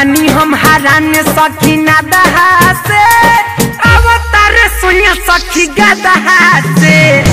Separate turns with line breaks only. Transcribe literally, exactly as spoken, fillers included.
बानी हम हरान सखी ना दहा से अवतार सुनिया सखी गदहा से।